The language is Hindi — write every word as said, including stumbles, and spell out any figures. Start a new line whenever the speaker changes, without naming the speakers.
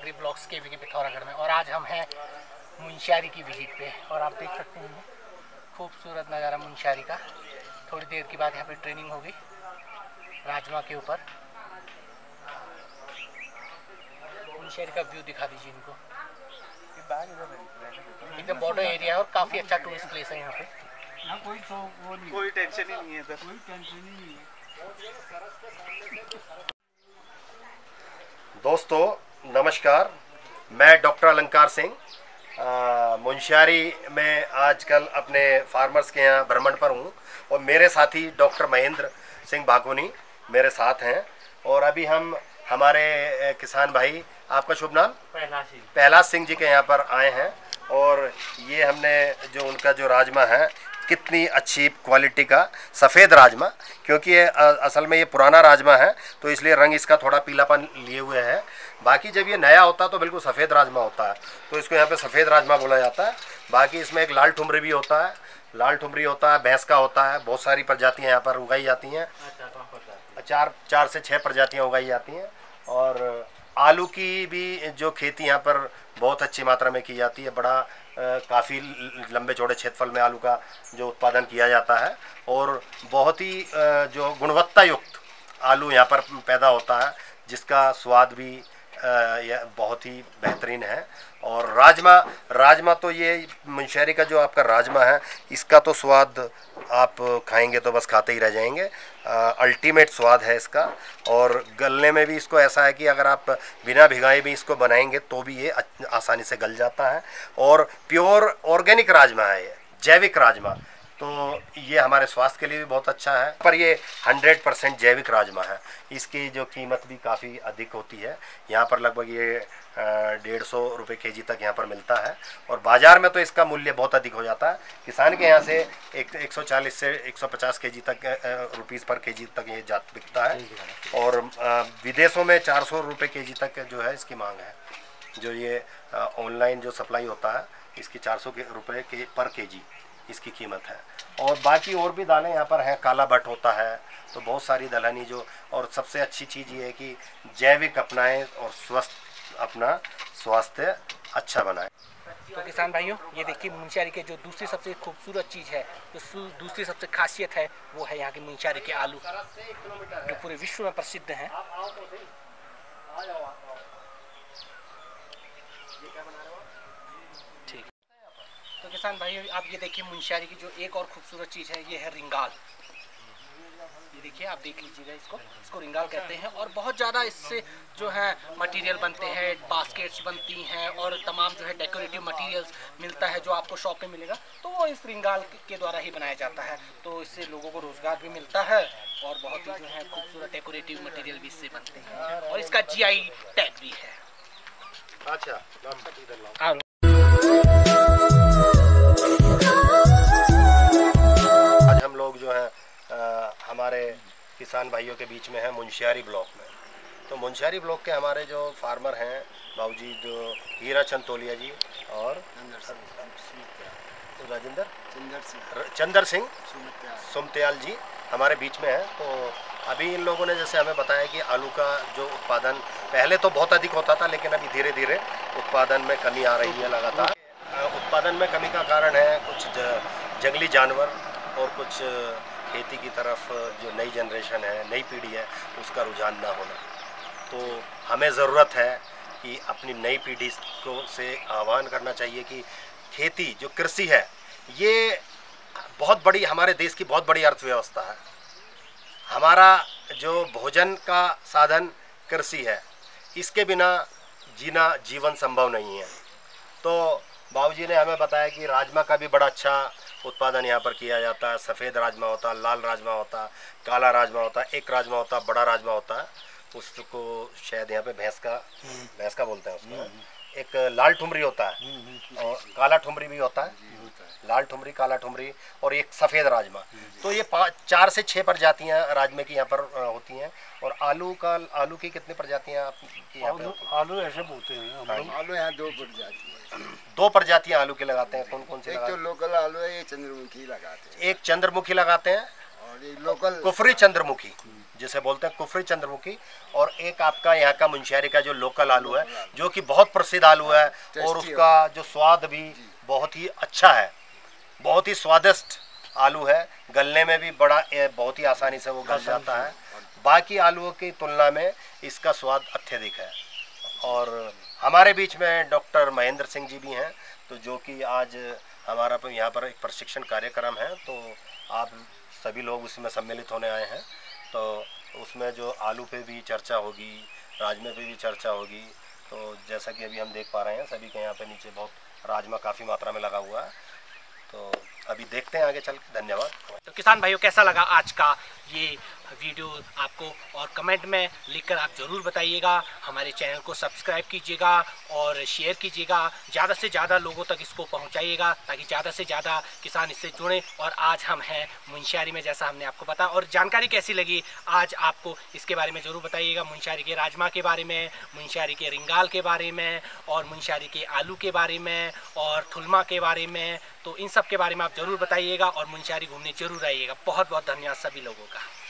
एग्री ब्लॉक्स के वी पिथौरागढ़ में। और आज हम हैं मुंशियारी की विजिट पे और आप देख सकते हैं खूबसूरत नज़ारा मुंशियारी का। थोड़ी देर के बाद यहाँ पे ट्रेनिंग होगी राजमा के ऊपर। मुंशियारी का व्यू दिखा दीजिए इनको। एकदम बॉर्डर एरिया है और काफ़ी अच्छा टूरिस्ट प्लेस है यहाँ पे।
ना कोई तो वो नहीं,
कोई टेंशन ही नहीं है इधर,
कोई टेंशन ही नहीं है।
दोस्तों नमस्कार, मैं डॉक्टर अलंकार सिंह मुंशियारी में आजकल अपने फार्मर्स के यहाँ भ्रमण पर हूँ और मेरे साथी डॉक्टर महेंद्र सिंह बागोनी मेरे साथ हैं। और अभी हम हमारे किसान भाई, आपका शुभ नाम?
पहला सिंह
पहला सिंह जी के यहाँ पर आए हैं और ये हमने जो उनका जो राजमा है, कितनी अच्छी क्वालिटी का सफ़ेद राजमा, क्योंकि ये असल में ये पुराना राजमा है तो इसलिए रंग इसका थोड़ा पीलापन लिए हुए है। बाकी जब ये नया होता है तो बिल्कुल सफ़ेद राजमा होता है, तो इसको यहाँ पे सफ़ेद राजमा बोला जाता है। बाकी इसमें एक लाल ठुमरी भी होता है, लाल ठुमरी होता है, भैंस का होता है, बहुत सारी प्रजातियाँ यहाँ पर उगाई जाती हैं। चार चार से छः प्रजातियाँ उगाई जाती हैं। और आलू की भी जो खेती यहाँ पर बहुत अच्छी मात्रा में की जाती है। बड़ा काफ़ी लंबे चौड़े क्षेत्रफल में आलू का जो उत्पादन किया जाता है और बहुत ही जो गुणवत्ता युक्त आलू यहाँ पर पैदा होता है, जिसका स्वाद भी यह बहुत ही बेहतरीन है। और राजमा राजमा तो ये मुंशियारी का जो आपका राजमा है, इसका तो स्वाद आप खाएंगे तो बस खाते ही रह जाएंगे। अल्टीमेट स्वाद है इसका। और गलने में भी इसको ऐसा है कि अगर आप बिना भिगाए भी इसको बनाएंगे तो भी ये आसानी से गल जाता है। और प्योर ऑर्गेनिक राजमा है ये, जैविक राजमा, तो ये हमारे स्वास्थ्य के लिए भी बहुत अच्छा है। पर ये हंड्रेड परसेंट जैविक राजमा है। इसकी जो कीमत भी काफ़ी अधिक होती है। यहाँ पर लगभग ये डेढ़ सौ रुपये के जी तक यहाँ पर मिलता है और बाज़ार में तो इसका मूल्य बहुत अधिक हो जाता है। किसान के यहाँ से एक एक सौ चालीस से एक सौ पचास के जी तक रुपीज़ पर के जी तक ये जात बिकता है। और विदेशों में चार सौ रुपये के जी तक जो है इसकी मांग है। जो ये ऑनलाइन जो सप्लाई होता है, इसकी चार सौ रुपये के पर के जी इसकी कीमत है। और बाकी और भी दालें यहाँ पर हैं, काला बट होता है, तो बहुत सारी दलहनी जो। और सबसे अच्छी चीज़ ये है कि जैविक अपनाएं और स्वस्थ अपना स्वास्थ्य अच्छा बनाएं।
तो किसान भाइयों, ये देखिए मुंशियारी के जो दूसरी सबसे खूबसूरत चीज़ है, जो दूसरी सबसे खासियत है, वो है यहाँ के मुंशियारी के आलू, जो पूरे विश्व में प्रसिद्ध हैं। ठीक, तो किसान भाइयों आप ये देखिए मुंशियारी की जो एक और खूबसूरत चीज़ है, ये है रिंगाल। ये देखिए, आप देख लीजिएगा इसको इसको रिंगाल कहते हैं। और बहुत ज़्यादा इससे जो है मटेरियल बनते हैं, बास्केट्स बनती हैं और तमाम जो है डेकोरेटिव मटेरियल्स मिलता है जो आपको शॉप में मिलेगा, तो वो इस रिंगाल के द्वारा ही बनाया जाता है। तो इससे लोगों को रोज़गार भी मिलता है और बहुत ही जो है खूबसूरत डेकोरेटिव मटेरियल भी इससे बनते हैं और इसका जी आई टैग भी है।
अच्छा, आज हम लोग जो है आ, हमारे किसान भाइयों के बीच में है मुंशियारी ब्लॉक में। तो मुंशियारी ब्लॉक के हमारे जो फार्मर हैं बाबूजी, जो हीरा चंद तोलिया जी और राजेंद्र चंद्र सिंह सुमत्याल जी हमारे बीच में है। तो अभी इन लोगों ने जैसे हमें बताया कि आलू का जो उत्पादन पहले तो बहुत अधिक होता था, लेकिन अभी धीरे धीरे उत्पादन में कमी आ रही है लगातार। उत्पादन में कमी का कारण है कुछ जंगली जानवर और कुछ खेती की तरफ जो नई जनरेशन है, नई पीढ़ी है, उसका रुझान ना होना। तो हमें ज़रूरत है कि अपनी नई पीढ़ी को से आह्वान करना चाहिए कि खेती जो कृषि है, ये बहुत बड़ी हमारे देश की बहुत बड़ी अर्थव्यवस्था है। हमारा जो भोजन का साधन कृषि है, इसके बिना जीना जीवन संभव नहीं है। तो बाबूजी ने हमें बताया कि राजमा का भी बड़ा अच्छा उत्पादन यहाँ पर किया जाता है। सफ़ेद राजमा होता है, लाल राजमा होता है, काला राजमा होता है, एक राजमा होता है, बड़ा राजमा होता है, उसको शायद यहाँ पे भैंस का भैंस का बोलते हैं उसको। एक लाल ठुमरी होता है और काला ठुमरी भी होता है, लाल ठुमरी, काला ठुमरी और एक सफ़ेद राजमा। तो ये पाँच चार से छः प्रजातियाँ राजमे की यहाँ पर होती हैं। और आलू का आलू की कितनी प्रजातियाँ आपकी यहाँ पे?
आलू ऐसे बोलते हैं,
आलू यहाँ दो प्रजाति है।
दो प्रजातियाँ आलू के लगाते हैं। कौन कौन से?
एक तो लोकल आलू है, ये चंद्रमुखी लगाते हैं।
एक चंद्रमुखी लगाते हैं
और ये लोकल
कुफरी चंद्रमुखी, जिसे बोलते हैं कुफरी चंद्रमुखी, और एक आपका यहाँ का मुंशियारी का जो लोकल आलू है जो कि बहुत प्रसिद्ध आलू है और उसका जो स्वाद भी बहुत ही अच्छा है, बहुत ही स्वादिष्ट आलू है, गलने में भी बड़ा बहुत ही आसानी से वो गल जाता है। बाकी आलूओं की तुलना में इसका स्वाद अत्यधिक है। और हमारे बीच में डॉक्टर महेंद्र सिंह जी भी हैं, तो जो कि आज हमारा पर यहाँ पर एक प्रशिक्षण कार्यक्रम है, तो आप सभी लोग उसमें सम्मिलित होने आए हैं। तो उसमें जो आलू पे भी चर्चा होगी, राजमे पे भी चर्चा होगी। तो जैसा कि अभी हम देख पा रहे हैं सभी के यहाँ पे नीचे बहुत राजमा काफ़ी मात्रा में लगा हुआ है। तो अभी देखते हैं आगे चल के। धन्यवाद।
तो किसान भाइयों, कैसा लगा आज का ये वीडियो आपको, और कमेंट में लिखकर आप ज़रूर बताइएगा। हमारे चैनल को सब्सक्राइब कीजिएगा और शेयर कीजिएगा, ज़्यादा से ज़्यादा लोगों तक इसको पहुंचाइएगा ताकि ज़्यादा से ज़्यादा किसान इससे जुड़ें। और आज हम हैं मुंशियारी में, जैसा हमने आपको बताया। और जानकारी कैसी लगी आज आपको इसके बारे में ज़रूर बताइएगा। मुंशियारी के राजमा के बारे में, मुंशियारी के रिंगाल के बारे में, और मुंशियारी के आलू के बारे में, और थुलमा के बारे में। तो इन सब के बारे में आप ज़रूर बताइएगा और मुंशियारी घूमने ज़रूर आइएगा। बहुत बहुत धन्यवाद सभी लोगों का।